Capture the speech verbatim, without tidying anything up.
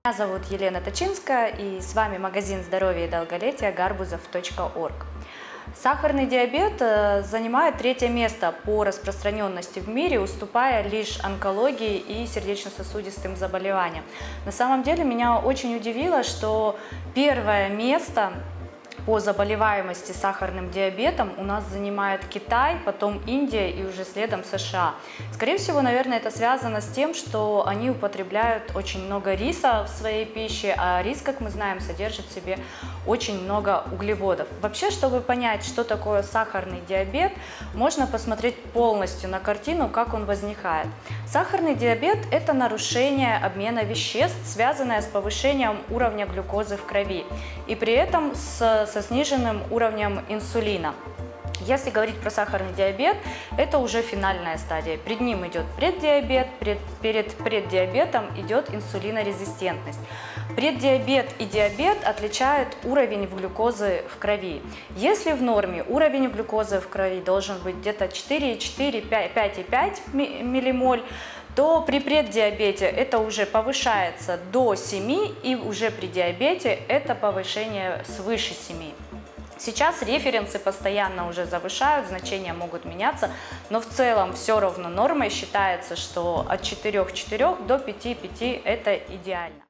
Меня зовут Елена Точинская, и с вами магазин здоровья и долголетия гарбузов точка орг. Сахарный диабет занимает третье место по распространенности в мире, уступая лишь онкологии и сердечно-сосудистым заболеваниям. На самом деле меня очень удивило, что первое место по заболеваемости сахарным диабетом у нас занимает Китай, потом Индия и уже следом США. Скорее всего, наверное, это связано с тем, что они употребляют очень много риса в своей пище, а рис, как мы знаем, содержит в себе очень много углеводов. Вообще, чтобы понять, что такое сахарный диабет, можно посмотреть полностью на картину, как он возникает. Сахарный диабет – это нарушение обмена веществ, связанное с повышением уровня глюкозы в крови, и при этом с со сниженным уровнем инсулина. Если говорить про сахарный диабет, это уже финальная стадия. Перед ним идет преддиабет, пред, перед преддиабетом идет инсулинорезистентность. Преддиабет и диабет отличают уровень глюкозы в крови. Если в норме уровень глюкозы в крови должен быть где-то четыре и четыре, пять и пять миллимоль, то при преддиабете это уже повышается до семи, и уже при диабете это повышение свыше семи. Сейчас референсы постоянно уже завышают, значения могут меняться, но в целом все равно нормой считается, что от четырёх и четырёх до пяти и пяти это идеально.